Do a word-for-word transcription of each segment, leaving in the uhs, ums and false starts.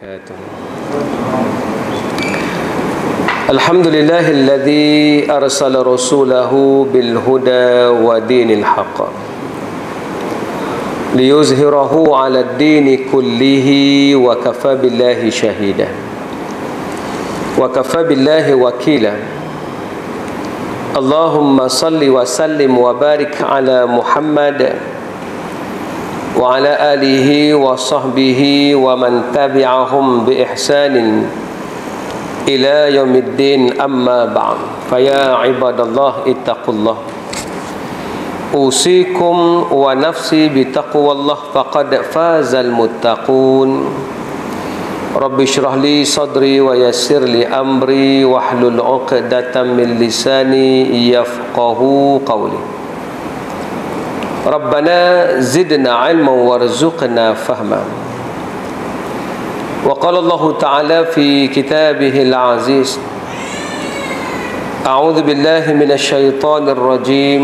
وبركاته. الحمد لله الذي أرسل رسوله بالهدى ودين الحق ليظهره على الدين كله وكفى بالله شهيدا وكفى بالله وكيلا. اللهم صل وسلم وبارك على محمد وعلى آله وصحبه ومن تبعهم بإحسان إلى يوم الدين. أما بعد فيا عباد الله اتقوا الله أوصيكم ونفسي بتقوى الله فقد فاز المتقون. رب اشرح لي صدري ويسر لي أمري واحلل عقدة من لساني يفقهوا قولي. ربنا زدنا علما وارزقنا فهما. وقال الله تعالى في كتابه العزيز: أعوذ بالله من الشيطان الرجيم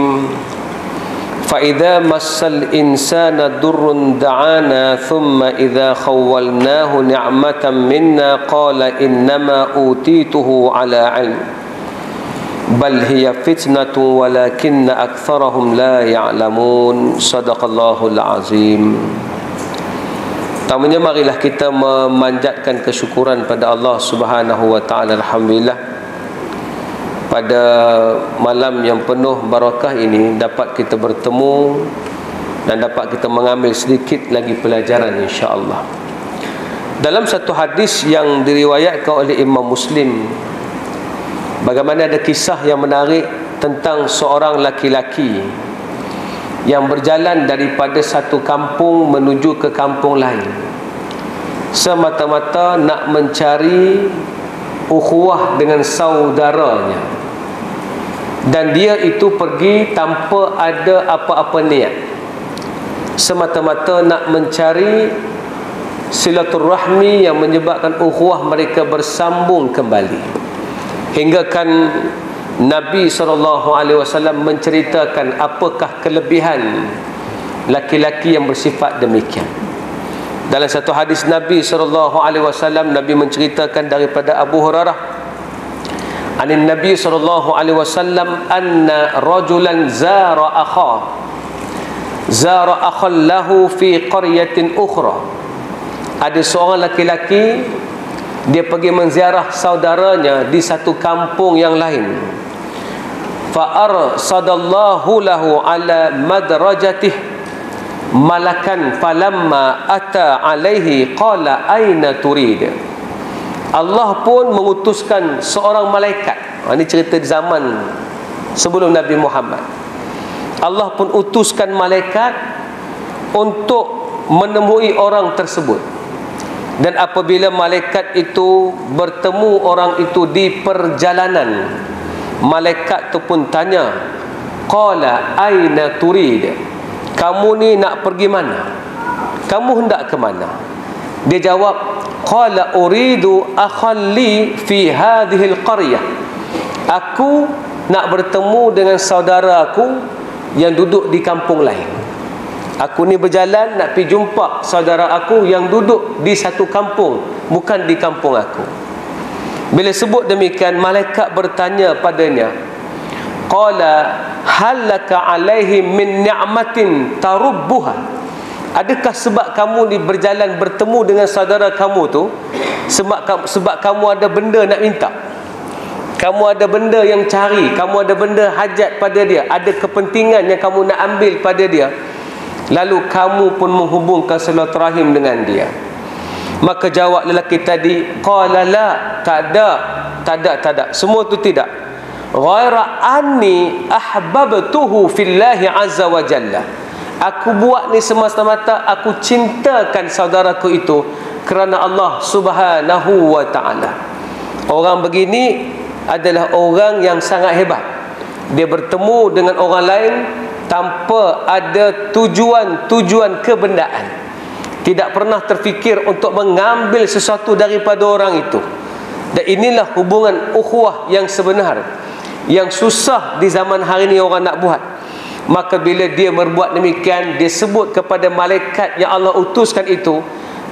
فإذا مس الإنسان ضر دعانا ثم إذا خولناه نعمة منا قال إنما أوتيته على علم بل هي فتنة ولكن أكثرهم لا يعلمون. صدق الله العظيم. Pertamanya marilah kita memanjatkan kesyukuran pada Allah Subhanahu wa taala. Alhamdulillah, pada malam yang penuh barakah ini dapat kita bertemu dan dapat kita mengambil sedikit lagi pelajaran insya-Allah. Dalam satu hadis yang diriwayatkan oleh Imam Muslim, bagaimana ada kisah yang menarik tentang seorang laki-laki yang berjalan daripada satu kampung menuju ke kampung lain semata-mata nak mencari ukhuwah dengan saudaranya, dan dia itu pergi tanpa ada apa-apa niat, semata-mata nak mencari silaturahmi yang menyebabkan ukhuwah mereka bersambung kembali. Hingga kan Nabi sallallahu alaihi wasallam menceritakan apakah kelebihan laki-laki yang bersifat demikian. Dalam satu hadis Nabi sallallahu alaihi wasallam, Nabi menceritakan daripada Abu Hurairah anin Nabi sallallahu alaihi wasallam anna rajulan zara akha zara akhan lahu fi qaryatin ukhra. Ada seorang laki-laki, dia pergi menziarah saudaranya di satu kampung yang lain. Fa arsadallahu lahu ala madrajatih malakan falamma ata alaihi qala aina turid. Allah pun mengutuskan seorang malaikat. Ini cerita di zaman sebelum Nabi Muhammad. Allah pun utuskan malaikat untuk menemui orang tersebut. Dan apabila malaikat itu bertemu orang itu di perjalanan, malaikat itu pun tanya, qala aina turid, kamu ni nak pergi mana? Kamu hendak ke mana? Dia jawab, qala uridu akhalli fi hadhihi alqaryah, aku nak bertemu dengan saudara aku yang duduk di kampung lain. Aku ni berjalan nak pergi jumpa saudara aku yang duduk di satu kampung, bukan di kampung aku. Bila sebut demikian, malaikat bertanya padanya, qala halaka alaihi min ni'matin tarubbuha, adakah sebab kamu ni berjalan bertemu dengan saudara kamu tu sebab sebab kamu ada benda nak minta, kamu ada benda yang cari, kamu ada benda hajat pada dia, ada kepentingan yang kamu nak ambil pada dia, lalu kamu pun menghubungkan silaturahim dengan dia? Maka jawab lelaki tadi, qala la, tak ada, tak ada, tak ada, semua tu tidak. Ghaira anni ahbabtuhu fillahi azza wa jalla, aku buat ni semata-mata aku cintakan saudaraku itu kerana Allah Subhanahu wa taala. Orang begini adalah orang yang sangat hebat. Dia bertemu dengan orang lain tanpa ada tujuan-tujuan kebendaan, tidak pernah terfikir untuk mengambil sesuatu daripada orang itu. Dan inilah hubungan ukhuwah yang sebenar, yang susah di zaman hari ini orang nak buat. Maka bila dia berbuat demikian, dia sebut kepada malaikat yang Allah utuskan itu,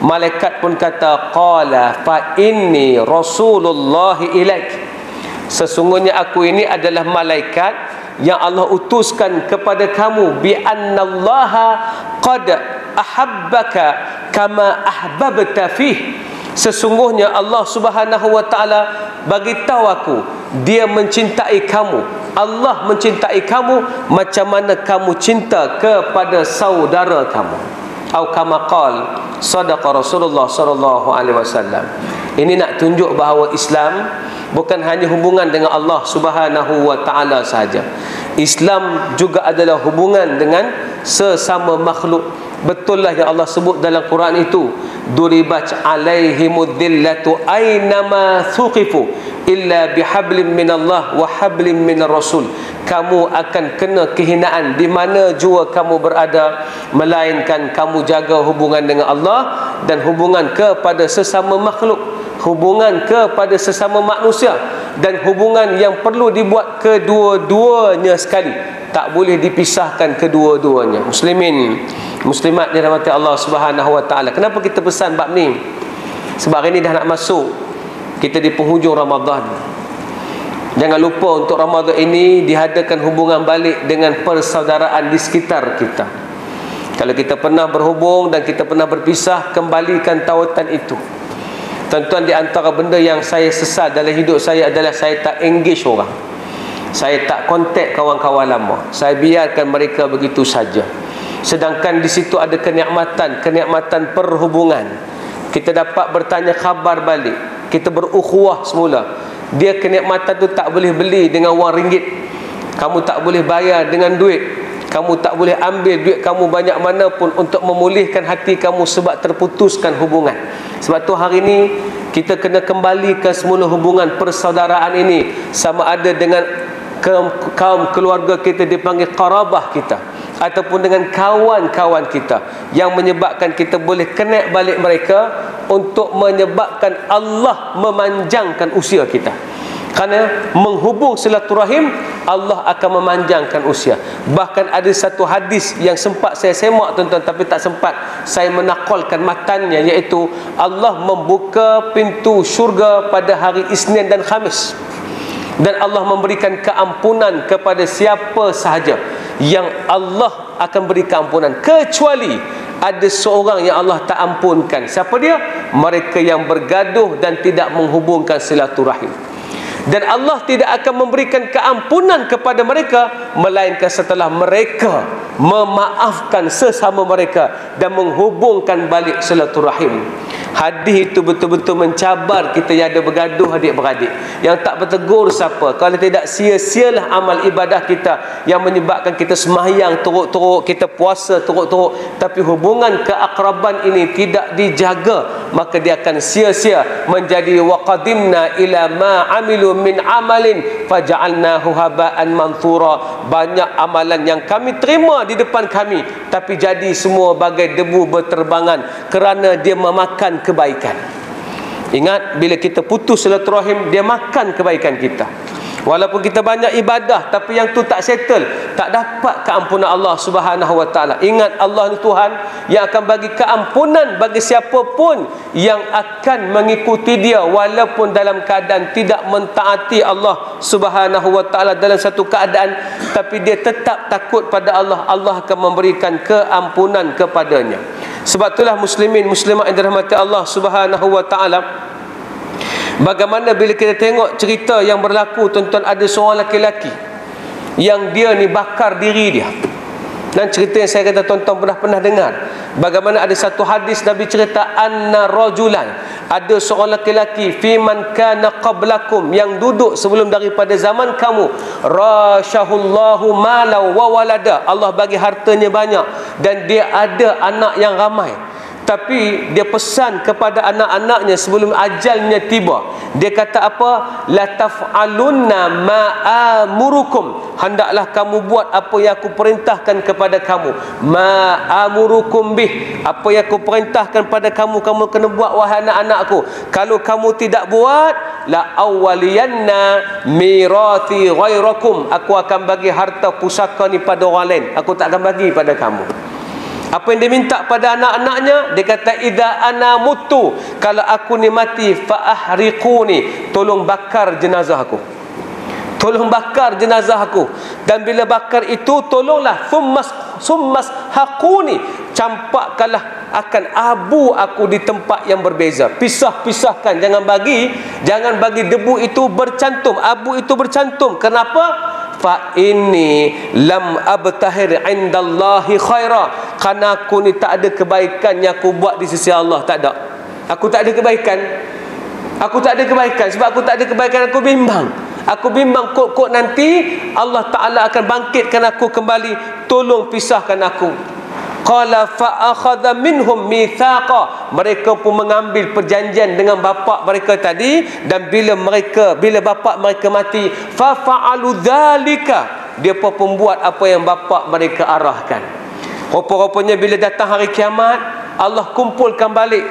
Malaikat pun kata, qala fa inni rasulullah ilaik. Sesungguhnya aku ini adalah malaikat yang Allah utuskan kepada kamu, bi annallaha qad ahabbaka kama ahbabta fih. Sesungguhnya Allah Subhanahu wa taala bagi tahu aku, dia mencintai kamu. Allah mencintai kamu macam mana kamu cinta kepada saudara kamu. Atau kama qal sadaqa Rasulullah sallallahu alaihi wasallam. Ini nak tunjuk bahawa Islam bukan hanya hubungan dengan Allah Subhanahu wa taala sahaja. Islam juga adalah hubungan dengan sesama makhluk. Betul lah yang Allah sebut dalam Quran itu, duribat alaihimud dhillatu aynama thuqifu illa bihablim minallah wa hablim minar rasul. Kamu akan kena kehinaan di mana jua kamu berada, melainkan kamu jaga hubungan dengan Allah dan hubungan kepada sesama makhluk, hubungan kepada sesama manusia, dan hubungan yang perlu dibuat kedua-duanya sekali. Tak boleh dipisahkan kedua-duanya. Muslimin, muslimat dirahmati Allah Subhanahu wa taala. Kenapa kita pesan bab ni? Sebab hari ni dah nak masuk, kita di penghujung Ramadan. Jangan lupa untuk Ramadan ini diadakan hubungan balik dengan persaudaraan di sekitar kita. Kalau kita pernah berhubung dan kita pernah berpisah, kembalikan tautan itu. Tuan-tuan, di antara benda yang saya sesal dalam hidup saya adalah saya tak engage orang. Saya tak kontak kawan-kawan lama. Saya biarkan mereka begitu saja. Sedangkan di situ ada kenikmatan, kenikmatan perhubungan. Kita dapat bertanya khabar balik. Kita berukhuwah semula. Dia kenikmatan tu tak boleh beli dengan wang ringgit. Kamu tak boleh bayar dengan duit. Kamu tak boleh ambil duit kamu banyak mana pun untuk memulihkan hati kamu sebab terputuskan hubungan. Sebab tu hari ini kita kena kembali ke semula hubungan persaudaraan ini, sama ada dengan kaum keluarga kita dipanggil qarabah kita, ataupun dengan kawan-kawan kita, yang menyebabkan kita boleh connect balik mereka untuk menyebabkan Allah memanjangkan usia kita. Kerana menghubung silaturahim, Allah akan memanjangkan usia. Bahkan ada satu hadis yang sempat saya semak tuan-tuan, tapi tak sempat saya menakalkan matannya, iaitu Allah membuka pintu syurga pada hari Isnin dan Khamis, dan Allah memberikan keampunan kepada siapa sahaja yang Allah akan beri keampunan, kecuali ada seorang yang Allah tak ampunkan. Siapa dia? Mereka yang bergaduh dan tidak menghubungkan silaturahim. Dan Allah tidak akan memberikan keampunan kepada mereka melainkan setelah mereka memaafkan sesama mereka dan menghubungkan balik silaturahim. Hadis itu betul-betul mencabar kita yang ada bergaduh adik-beradik, yang tak bertegur siapa. Kalau tidak, sia-sialah amal ibadah kita yang menyebabkan kita sembahyang teruk-teruk, kita puasa teruk-teruk, tapi hubungan keakraban ini tidak dijaga, maka dia akan sia-sia, menjadi waqadimna ila ma amilu min amalin faja'alnahu haba'an manthura. Banyak amalan yang kami terima di depan kami, tapi jadi semua bagai debu berterbangan kerana dia memakan kebaikan. Ingat, bila kita putus silaturahim, dia makan kebaikan kita. Walaupun kita banyak ibadah, tapi yang tu tak settle, tak dapat keampunan Allah Subhanahu wa taala. Ingat, Allah ni Tuhan yang akan bagi keampunan bagi siapa pun yang akan mengikuti dia, walaupun dalam keadaan tidak mentaati Allah Subhanahu wa taala dalam satu keadaan, tapi dia tetap takut pada Allah, Allah akan memberikan keampunan kepadanya. Sebab itulah muslimin muslimat yang dirahmati Allah Subhanahu wa taala, bagaimana bila kita tengok cerita yang berlaku, tuan-tuan, ada seorang lelaki yang dia ni bakar diri dia. Dan cerita yang saya kata tuan-tuan pernah pernah dengar, bagaimana ada satu hadis Nabi cerita, anna rajulan, ada seorang lelaki, fi man kana qablakum, yang duduk sebelum daripada zaman kamu, rasyahullahu malau wa walada, Allah bagi hartanya banyak dan dia ada anak yang ramai. Tapi dia pesan kepada anak-anaknya sebelum ajalnya tiba, dia kata apa? La taf'alunna ma'amurukum, hendaklah kamu buat apa yang aku perintahkan kepada kamu. Ma'amurukum bih, apa yang aku perintahkan pada kamu, kamu kena buat wahai anak-anakku. Kalau kamu tidak buat, la awwaliyanna mirati ghairakum, aku akan bagi harta pusaka ni pada orang lain, aku tak akan bagi pada kamu. Apa yang dia minta pada anak-anaknya? Dia kata, idza ana mutu, kalau aku ni mati, fa ahriquni, tolong bakar jenazah aku. Tolong bakar jenazah aku. Dan bila bakar itu, tolonglah summas summas haquni, campakkanlah akan abu aku di tempat yang berbeza. Pisah-pisahkan, jangan bagi jangan bagi debu itu bercantum, abu itu bercantum. Kenapa? Fa inni lam abtahir indallahi khaira, karena aku ni tak ada kebaikan yang aku buat di sisi Allah. Tak ada. Aku tak ada kebaikan. Aku tak ada kebaikan. Sebab aku tak ada kebaikan, aku bimbang. Aku bimbang kok-kok nanti Allah Ta'ala akan bangkitkan aku kembali. Tolong pisahkan aku. Qala fa akhadha minhum mithaqa, mereka pun mengambil perjanjian dengan bapa mereka tadi. Dan bila mereka bila bapa mereka mati, fa fa'alu dzalika, dia pun membuat apa yang bapa mereka arahkan. Rupa-rupanya bila datang hari kiamat, Allah kumpulkan balik.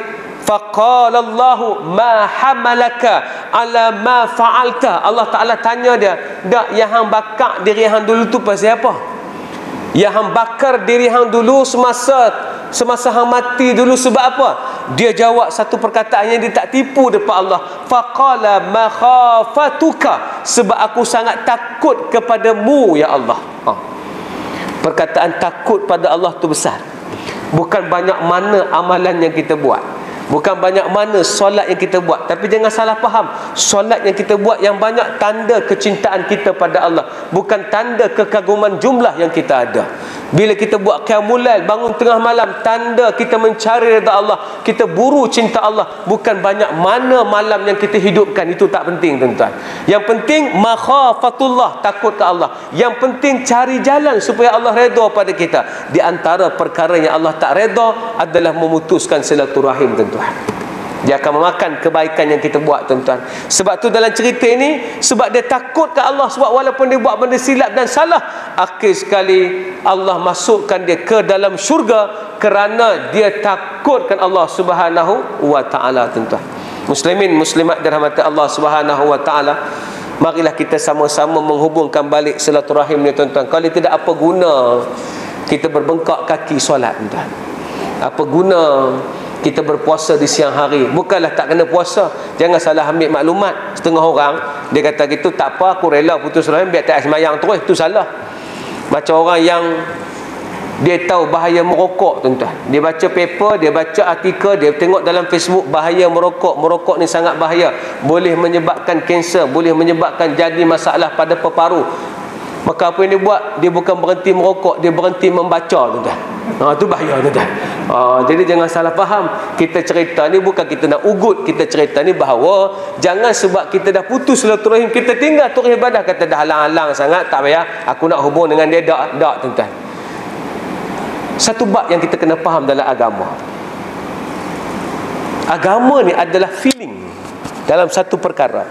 Faqala Allahu ma hamalaka ala ma fa'alta, Allah Ta'ala tanya dia, dak yang hang bakar diri hang dulu tu pasal apa? Yang hang bakar diri hang dulu semasa semasa hang mati dulu sebab apa? Dia jawab satu perkataan yang dia tak tipu depan Allah. Faqala ma khafatuka, sebab aku sangat takut kepadamu ya Allah. Ha. Perkataan takut pada Allah tu besar. Bukan banyak mana amalan yang kita buat, bukan banyak mana solat yang kita buat. Tapi jangan salah faham, solat yang kita buat yang banyak tanda kecintaan kita pada Allah, bukan tanda kekaguman jumlah yang kita ada. Bila kita buat qiyamul lail, bangun tengah malam, tanda kita mencari redha Allah, kita buru cinta Allah. Bukan banyak mana malam yang kita hidupkan, itu tak penting tuan-tuan. Yang penting makhafatullah, takut ke Allah. Yang penting cari jalan supaya Allah redha pada kita. Di antara perkara yang Allah tak redha adalah memutuskan silaturahim tuan-tuan. Dia akan memakan kebaikan yang kita buat tuan-tuan. Sebab tu dalam cerita ini, sebab dia takut ke Allah, sebab walaupun dia buat benda silap dan salah, akhir sekali Allah masukkan dia ke dalam syurga kerana dia takutkan Allah Subhanahu wa taala tuan-tuan. Muslimin muslimat dirahmati Allah Subhanahu wa taala, marilah kita sama-sama menghubungkan balik silaturahim ni tuan-tuan. Kalau tidak, apa guna kita berbengkak kaki solat tuan-tuan? Apa guna kita berpuasa di siang hari? Bukanlah tak kena puasa. Jangan salah ambil maklumat. Setengah orang dia kata gitu, tak apa, aku rela putus rahim biar tak semayang terus. Itu salah. Macam orang yang dia tahu bahaya merokok tuan-tuan, dia baca paper, dia baca artikel, dia tengok dalam Facebook bahaya merokok. Merokok ni sangat bahaya, boleh menyebabkan kanser, boleh menyebabkan jadi masalah pada paru-paru. Maka apa yang dia buat? Dia bukan berhenti merokok, dia berhenti membaca tuan-tuan. Ha, tu bahaya tuan-tuan. Ha, jadi jangan salah faham. Kita cerita ni bukan kita nak ugut, kita cerita ni bahawa jangan sebab kita dah putus silaturahim, kita tinggal tu ibadah, kata dah halang-halang sangat, tak payah aku nak hubung dengan dia. Tak, tak tuan-tuan. Satu bab yang kita kena faham dalam agama. Agama ni adalah feeling dalam satu perkara.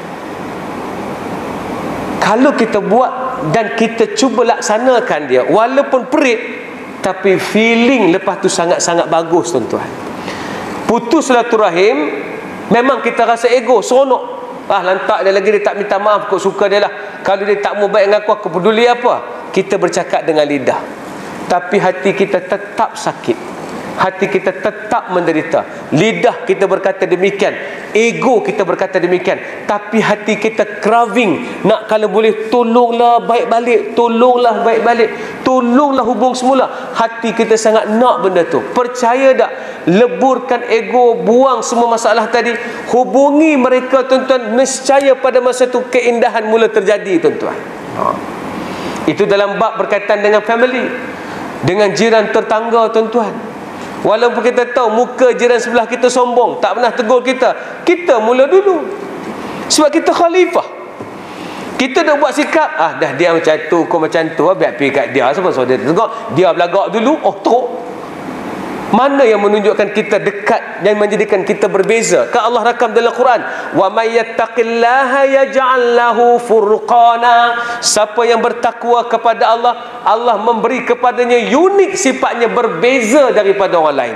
Kalau kita buat dan kita cuba laksanakan dia, walaupun perit, tapi feeling lepas tu sangat-sangat bagus tuan-tuan. Putus silaturahim, memang kita rasa ego, seronok. Ah, lantak dia lagi, dia tak minta maaf, kau suka dia lah. Kalau dia tak mau baik dengan aku, aku peduli apa? Kita bercakap dengan lidah, tapi hati kita tetap sakit. Hati kita tetap menderita. Lidah kita berkata demikian, ego kita berkata demikian, tapi hati kita craving nak kalau boleh tolonglah baik balik, tolonglah baik balik, tolonglah hubung semula. Hati kita sangat nak benda tu. Percaya tak? Leburkan ego, buang semua masalah tadi, hubungi mereka tuan-tuan, nescaya pada masa tu keindahan mula terjadi tuan-tuan. Ha. Itu dalam bab berkaitan dengan family, dengan jiran tetangga tuan-tuan. Walaupun kita tahu muka jiran sebelah kita sombong, tak pernah tegur kita, kita mula dulu. Sebab kita khalifah. Kita dah buat sikap, ah dah dia macam tu, kau macam tu, biar pergi kat dia. Sebab so dia tengok, dia belagak dulu, oh teruk. Mana yang menunjukkan kita dekat dan menjadikan kita berbeza? Kan Allah rakam dalam Quran, wa may yattaqillaha yaj'al lahu furqana. Siapa yang bertakwa kepada Allah, Allah memberi kepadanya unik sifatnya, berbeza daripada orang lain.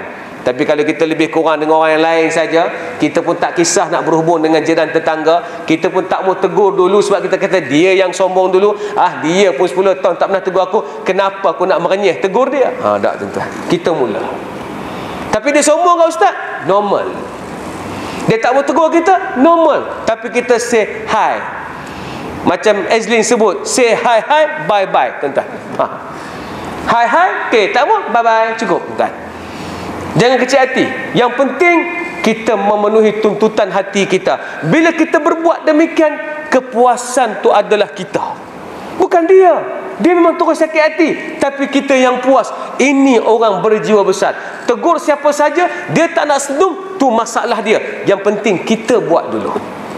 Tapi kalau kita lebih kurang dengan orang yang lain saja, kita pun tak kisah nak berhubung dengan jiran tetangga, kita pun tak mau tegur dulu sebab kita kata dia yang sombong dulu. Ah, dia pun sepuluh tahun tak pernah tegur aku, kenapa aku nak merenyeh tegur dia? Ha, tak tuan-tuan. Kita mula. Tapi dia sombong ke ustaz? Normal. Dia tak mau tegur kita? Normal. Tapi kita say hi. Macam Azlin sebut, say hi hi, bye bye, tuan-tuan. Ha. Hi hi, okey, tak mau, bye bye, cukup, tuan-tuan. Jangan kecil hati. Yang penting kita memenuhi tuntutan hati kita. Bila kita berbuat demikian, kepuasan tu adalah kita, bukan dia. Dia memang terus sakit hati, tapi kita yang puas. Ini orang berjiwa besar. Tegur siapa saja, dia tak nak sedung, tu masalah dia. Yang penting kita buat dulu.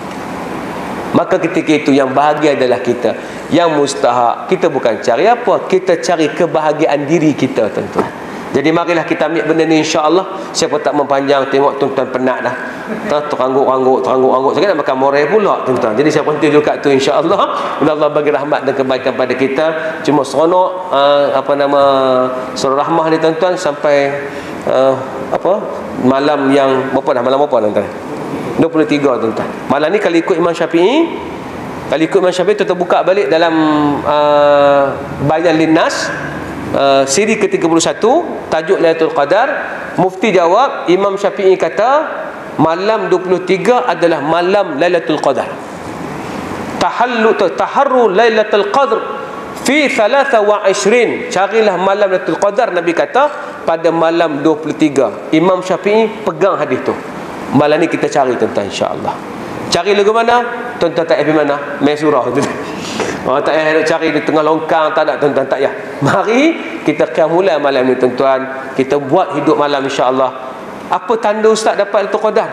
Maka ketika itu yang bahagia adalah kita. Yang mustahak, kita bukan cari apa, kita cari kebahagiaan diri kita, tuan-tuan. Jadi marilah kita ambil benda ni, insya-Allah. Siapa tak mempanjang, tengok tuan-tuan penat dah. Terangguk-angguk, terangguk-angguk. Saya nak makan morai pula, tuan-tuan. Jadi saya berhenti dulu kat tu, insya-Allah. Allah bagi rahmat dan kebaikan pada kita. Cuma seronok uh, apa nama surah rahmah ni, tuan-tuan, sampai uh, apa malam yang berapa dah, malam apa, tuan-tuan? dua puluh tiga, tuan-tuan. Malam ni kalau ikut Imam Syafi'i, kalau ikut Imam Syafi'i, kita buka balik dalam uh, Bayan Linnas, Uh, siri ke tiga puluh satu, tajuk Lailatul Qadar. Mufti jawab, Imam Syafi'i kata malam dua puluh tiga adalah malam Lailatul Qadar. Tahallu taharru Lailatul Qadr fi thalatha wa ishrin. Carilah malam Lailatul Qadar, Nabi kata pada malam dua puluh tiga. Imam Syafi'i pegang hadis tu. Malam ni kita cari, tuan-tuan, insya-Allah. Cari lagu mana? Tuan-tuan tak pergi mana? Main surah, tuan-tuan. Oh, tak payah nak cari di tengah longkang, tak ada, tuan-tuan, tak payah. Mari kita qiyamul malam ni, tuan-tuan. Kita buat hidup malam, insya-Allah. Apa tanda ustaz dapat Lailatul Qadar?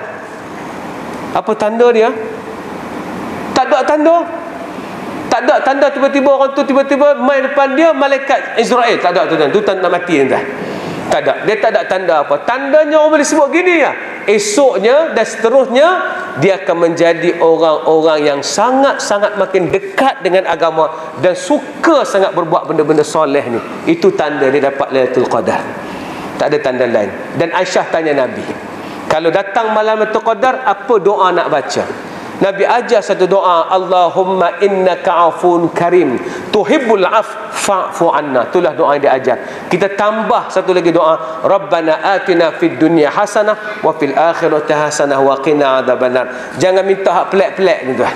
Apa tanda dia? Tak ada tanda. Tak ada tanda tiba-tiba orang tu tiba-tiba mai depan dia malaikat Israel. Tak ada, tuan-tuan. Tu tanda nak mati, tuan-tuan. Tak ada. Dia tak ada tanda apa. Tandanya orang boleh sebut gini ya. Esoknya dan seterusnya dia akan menjadi orang-orang yang sangat-sangat makin dekat dengan agama dan suka sangat berbuat benda-benda soleh ni. Itu tanda dia dapat Lailatul Qadar. Tak ada tanda lain. Dan Aisyah tanya Nabi, kalau datang malam Lailatul Qadar, apa doa nak baca? Nabi ajar satu doa, Allahumma innaka afun karim tuhibbul af fa'fu anna. Itulah doa yang dia ajar. Kita tambah satu lagi doa, Rabbana atina fid dunya hasanah wa fil akhirati hasanah wa qina adzabannar. Jangan minta hak pelik-pelik, tuan-tuan.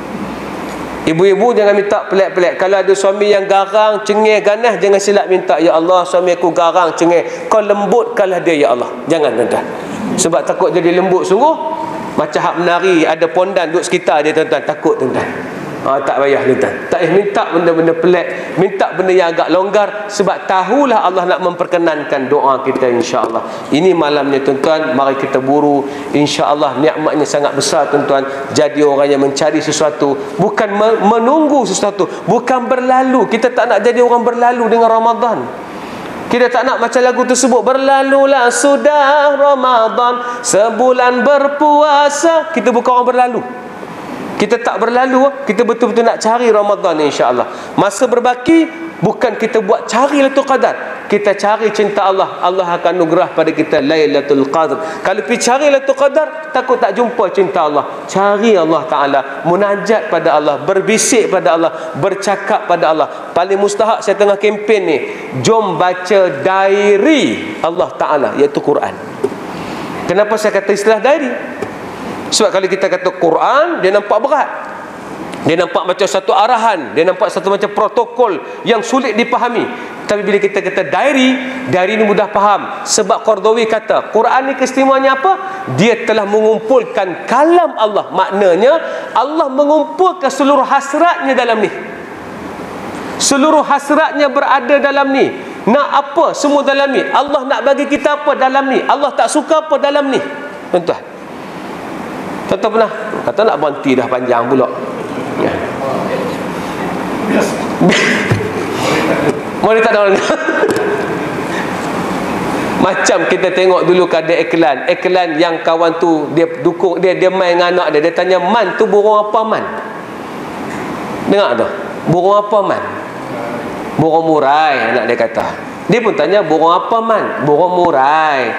Ibu-ibu jangan minta pelik-pelik. Kalau ada suami yang garang, cengih, ganas, jangan silap minta, ya Allah suami aku garang, cengih, kau lembutkanlah dia, ya Allah. Jangan, tuan-tuan. Sebab takut jadi lembut sungguh. Macam hak menari, ada pondan duduk sekitar dia, tuan-tuan. Takut, tuan-tuan. Ha, tak payah, tuan-tuan. Tak payah minta benda-benda pelik. Minta benda yang agak longgar. Sebab tahulah Allah nak memperkenankan doa kita, insya-Allah. Ini malamnya, tuan-tuan. Mari kita buru. Insya-Allah nikmatnya sangat besar, tuan-tuan. Jadi orang yang mencari sesuatu, bukan menunggu sesuatu, bukan berlalu. Kita tak nak jadi orang berlalu dengan Ramadan. Kita tak nak macam lagu tersebut, berlalulah sudah Ramadan, sebulan berpuasa. Kita bukan orang berlalu. Kita tak berlalu. Kita betul-betul nak cari Ramadan ni, insya-Allah. Masa berbaki, bukan kita buat cari Lailatul Qadar. Kita cari cinta Allah. Allah akan anugerah pada kita Lailatul Qadar. Kalau pergi cari Lailatul Qadar, takut tak jumpa cinta Allah. Cari Allah Ta'ala. Munajat pada Allah. Berbisik pada Allah. Bercakap pada Allah. Paling mustahak saya tengah kempen ni, jom baca diary Allah Ta'ala, iaitu Quran. Kenapa saya kata istilah diary? Sebab kalau kita kata Quran, dia nampak berat. Dia nampak macam satu arahan, dia nampak satu macam protokol yang sulit dipahami. Tapi bila kita kata diary, diary ni mudah faham. Sebab Qardawi kata, Quran ni keistimewaannya apa? Dia telah mengumpulkan kalam Allah. Maknanya Allah mengumpulkan seluruh hasratnya dalam ni. Seluruh hasratnya berada dalam ni. Nak apa semua dalam ni. Allah nak bagi kita apa dalam ni. Allah tak suka apa dalam ni. Tuan-tuan, tuan-tuan pernah kata nak berhenti dah panjang pula ya. Boleh tak ada. Macam kita tengok dulu kada iklan. Iklan yang kawan tu dia dukung dia, dia main dengan anak dia. Dia tanya, man tu burung apa man? Dengar tu? Burung apa man? Burung murai, anak dia kata. Dia pun tanya, burung apa man? Burung murai.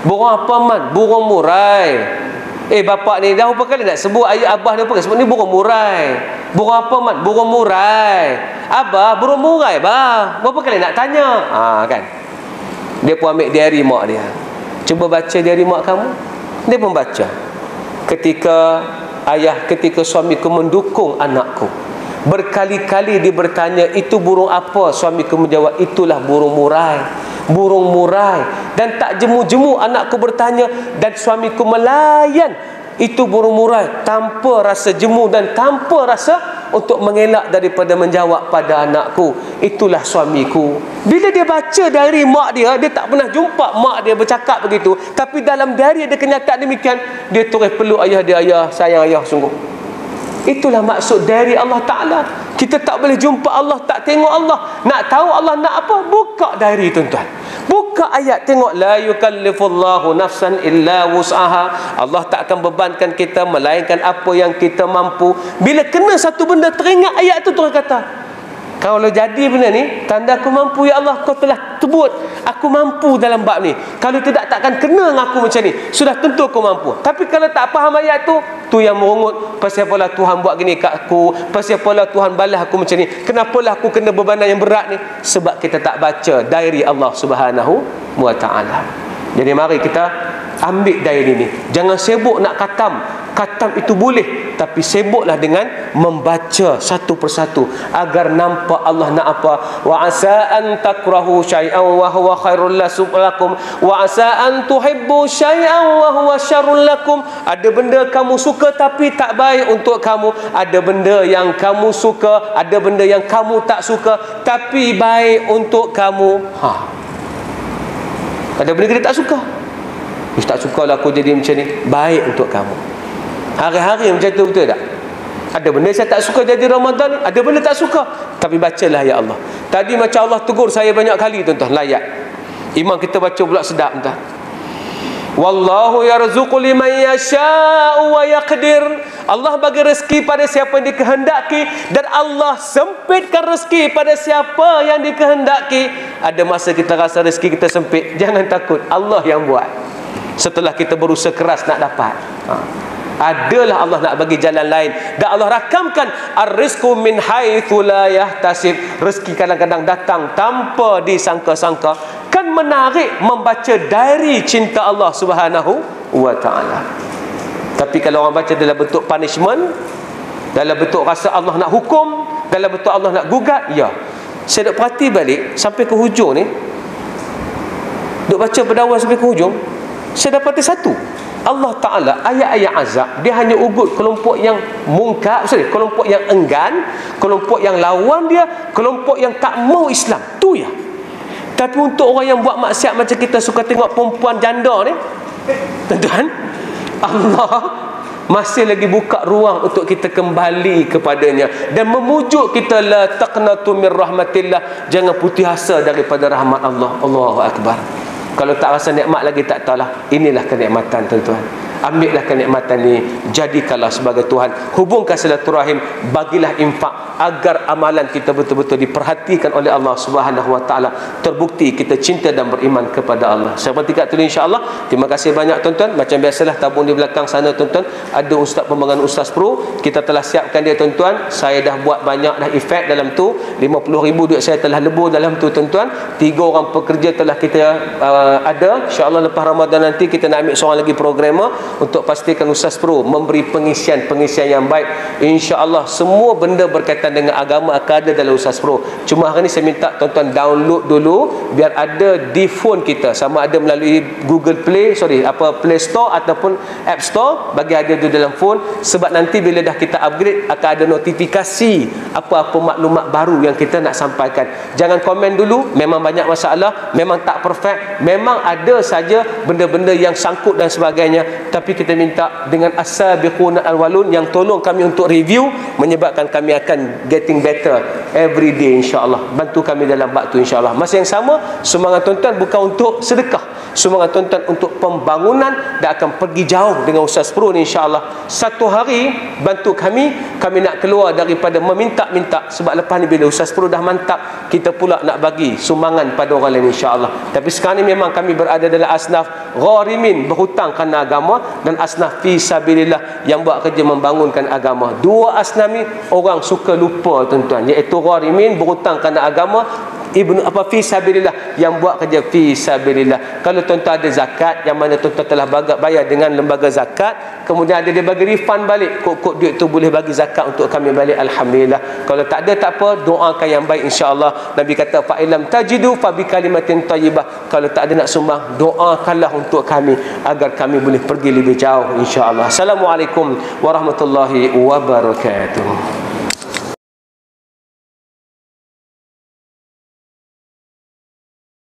Burung apa man? Burung murai. Eh bapak ni dah berapa kali nak sebut, ayah abah dia pun sebut ni burung murai. Burung apa man? Burung murai. Abah, burung murai bah. Berapa kali nak tanya? Ha kan. Dia pun ambil diary mak dia. Cuba baca diary mak kamu. Dia pun baca. Ketika ayah, ketika suamiku mendukung anakku, berkali-kali dia bertanya, itu burung apa? Suamiku menjawab, itulah burung murai. Burung murai. Dan tak jemu-jemu anakku bertanya, dan suamiku melayan itu burung murai tanpa rasa jemu dan tanpa rasa untuk mengelak daripada menjawab pada anakku, itulah suamiku. Bila dia baca dari mak dia, dia tak pernah jumpa mak dia bercakap begitu, tapi dalam diary ada kenyataan demikian. Dia terus peluk ayah dia, ayah, sayang ayah sungguh. Itulah maksud dari Allah Ta'ala. Kita tak boleh jumpa Allah, tak tengok Allah. Nak tahu Allah nak apa? Buka diary tuan-tuan. Buka ayat, tengok. La yukallifullahu nafsan illa wus'aha. Allah tak akan bebankan kita melainkan apa yang kita mampu. Bila kena satu benda, teringat ayat tu, Tuhan kata, kalau jadi benda ni, tanda aku mampu ya Allah. Kau telah sebut aku mampu dalam bab ni. Kalau tidak, takkan kena dengan aku macam ni. Sudah tentu aku mampu. Tapi kalau tak faham ayat tu, tu yang merungut. Pasal apalah Tuhan buat gini kat aku? Pasal apalah Tuhan balas aku macam ni? Kenapalah aku kena bebanan yang berat ni? Sebab kita tak baca diary Allah Subhanahu wa Ta'ala. Jadi mari kita ambil diary ni. Jangan sibuk nak khatam. Khatam itu boleh, tapi sibuklah dengan membaca satu persatu agar nampak Allah nak apa. Wa asa an takrahu syai'an wa huwa khairul lakum wa asa an tuhibbu syai'an wa huwa syarrul lakum. Ada benda kamu suka tapi tak baik untuk kamu. Ada benda yang kamu suka, ada benda yang kamu tak suka tapi baik untuk kamu. Ha. Ada benda kita tak suka. Ustaz, tak sukalah aku jadi macam ni. Baik untuk kamu. Hari-hari macam tu, betul tak? Ada benda saya tak suka jadi Ramadan ni, ada benda tak suka, tapi bacalah ya Allah. Tadi macam Allah tegur saya banyak kali tuan-tuan, layak. Imam kita baca pula sedap tuan. Wallahu yarzuqu liman yasha'u wa yaqdir. Allah bagi rezeki pada siapa yang dikehendaki, dan Allah sempitkan rezeki pada siapa yang dikehendaki. Ada masa kita rasa rezeki kita sempit, jangan takut, Allah yang buat. Setelah kita berusaha keras nak dapat, ha. Adalah Allah nak bagi jalan lain. Dan Allah rakamkan ar-rizqu min haitsu la yahtasib. Rezeki kadang-kadang datang tanpa disangka-sangka. Kan menarik membaca diary cinta Allah Subhanahu wa Ta'ala. Tapi kalau orang baca dalam bentuk punishment, dalam bentuk rasa Allah nak hukum, dalam bentuk Allah nak gugat, ya. Saya duk perhati balik sampai ke hujung ni, duk baca pada awal sampai ke hujung, saya dapati satu, Allah Ta'ala ayat-ayat azab dia hanya ugut kelompok yang mungkar, sorry, kelompok yang enggan, kelompok yang lawan dia, kelompok yang tak mau Islam, tu ya. Tapi untuk orang yang buat maksiat macam kita suka tengok perempuan janda ni, tuan-tuan, Allah masih lagi buka ruang untuk kita kembali kepadanya dan memujuk kita, la taqnatu min rahmatillah, jangan putus asa daripada rahmat Allah. Allahu akbar. Kalau tak rasa nikmat lagi, tak tahulah. Inilah kenikmatan tuan-tuan. Ambillah kenikmatan ni, jadikanlah sebagai Tuhan. Hubungkan silaturahim, bagilah infak agar amalan kita betul-betul diperhatikan oleh Allah Subhanahu wa Ta'ala. Terbukti kita cinta dan beriman kepada Allah. Saya bertiga dulu insya-Allah. Terima kasih banyak tuan-tuan. Macam biasalah tabung di belakang sana tuan-tuan, ada Ustaz Pembangunan Ustaz Pro. Kita telah siapkan dia tuan-tuan. Saya dah buat banyak dah efek dalam tu. lima puluh ribu duit saya telah lebur dalam tu tuan-tuan. Tiga orang pekerja telah kita uh, ada. InsyaAllah lepas Ramadan nanti kita nak ambil seorang lagi programmer untuk pastikan Ustaz Pro memberi pengisian-pengisian yang baik. InsyaAllah semua benda berkaitan dengan agama akan ada dalam Ustaz Pro. Cuma hari ni saya minta tuan-tuan download dulu biar ada di phone kita, sama ada melalui Google Play, sorry, apa Play Store ataupun App Store, bagi ada di dalam phone. Sebab nanti bila dah kita upgrade akan ada notifikasi apa-apa maklumat baru yang kita nak sampaikan. Jangan komen dulu, memang banyak masalah, memang tak perfect, memang ada saja benda-benda yang sangkut dan sebagainya, tapi tapi kita minta dengan as-sabiquna al-awwalun yang tolong kami untuk review, menyebabkan kami akan getting better every day insya-Allah. Bantu kami dalam bab tu insya-Allah. Masa yang sama, sumbangan tuan-tuan bukan untuk sedekah, sumbangan tuan-tuan untuk pembangunan, dan akan pergi jauh dengan Ustaz Pro ni insya-Allah. Satu hari bantu kami, kami nak keluar daripada meminta-minta, sebab lepas ni bila Ustaz Pro dah mantap, kita pula nak bagi sumbangan pada orang lain insya-Allah. Tapi sekarang ni memang kami berada dalam asnaf gharimin, berhutang kerana agama, dan asnaf fi sabilillah yang buat kerja membangunkan agama. Dua asnaf ni orang suka lupa tuan-tuan, iaitu gharimin berhutang kerana agama, ibnu apa fi sabilillah yang buat kerja fi sabilillah. Kalau tuan-tuan ada zakat yang mana tuan-tuan telah bayar dengan lembaga zakat, kemudian ada dia bagi refund balik, kok-kok duit tu boleh bagi zakat untuk kami balik, alhamdulillah. Kalau tak ada tak apa, doakan yang baik insya-Allah. Nabi kata fa ilam tajidu fa bi kalimatin thayyibah. Kalau tak ada nak sumbang, doakanlah untuk kami agar kami boleh pergi lebih jauh insya-Allah. Assalamualaikum warahmatullahi wabarakatuh.